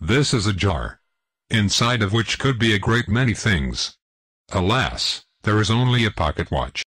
This is a jar, inside of which could be a great many things. Alas, there is only a pocket watch.